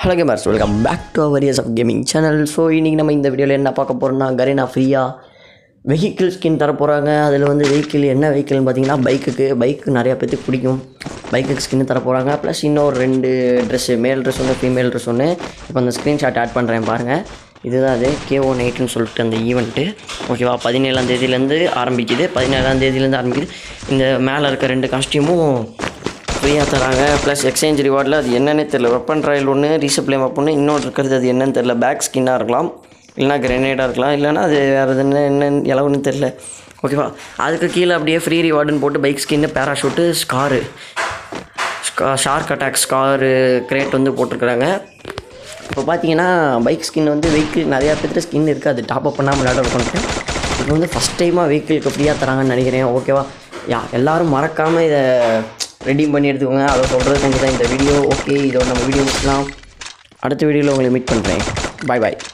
Hello gamers, welcome back to our years of gaming channel. So இன்றைக்கி நம்ம இந்த வீடியோவில் என்ன பார்க்க போகிறோம்னா, கரீனா ஃப்ரீயாக வெஹிக்கிள் ஸ்கின் தர போகிறாங்க. அதில் வந்து வெஹிக்கிள் என்ன வெஹிக்கிள்னு பார்த்தீங்கன்னா பைக்கு நிறையா பேருக்கு பிடிக்கும். பைக்குக்கு ஸ்கின்னு தர போகிறாங்க. ப்ளஸ் இன்னொரு 2 ட்ரெஸ்ஸு, மேல் ட்ரெஸ் ஒன்று, ஃபீமேல் ட்ரெஸ் ஒன்று. இப்போ அந்த ஸ்க்ரீன்ஷாட் ஆட் பண்ணுறேன் பாருங்கள். இதுதான் அது KO9ன்னு சொல்லிட்டு அந்த ஈவெண்ட்டு. ஓகேவா, 17ஆம் தேதியிலேருந்து ஆரம்பிக்குது. 17ஆம் தேதியிலேருந்து ஆரம்பிக்குது. இந்த மேலே இருக்க 2 காஸ்டியூமும் ஃப்ரீயாக தராங்க. ப்ளஸ் எக்ஸ்சேஞ்ச் ரிவார்டில் அது என்னென்னு தெரில. வெப்பன் ட்ரையல் ஒன்று, ரீசப்ளே மேப் ஒன்று, இன்னொன்று இருக்கிறது அது என்னன்னு தெரில. பேக் ஸ்கின்னாக இருக்கலாம், இல்லைனா கிரெனேடாக இருக்கலாம், இல்லைனா அது வேறு எது என்னென்னு இலவுன்னு தெரில. ஓகேவா, அதுக்கு கீழே அப்படியே ஃப்ரீ ரிவார்டுன்னு போட்டு பைக் ஸ்கின்னு, parachute, shark attack scar crate வந்து போட்டிருக்கிறாங்க. இப்போ பார்த்தீங்கன்னா பைக் ஸ்கின் வந்து வெஹிக்கிள் நிறையா பேர்த்து ஸ்கின் இருக்குது. அது டாப் அப் பண்ணாமல் விளையாட பண்ணுறேன். இப்போ வந்து ஃபஸ்ட் டைமாக வெஹிக்கிளுக்கு ஃப்ரீயாக தராங்கன்னு நினைக்கிறேன். ஓகேவா, எல்லோரும் மறக்காமல் இதை ரெடீம் பண்ணி எடுத்துக்கோங்க. அதை சொல்கிறதுக்கு தான் இந்த வீடியோ. ஓகே, இதோட நம்ம வீடியோ முடிக்கலாம். அடுத்த வீடியோவில் உங்களை மீட் பண்ணுறேன். பாய்.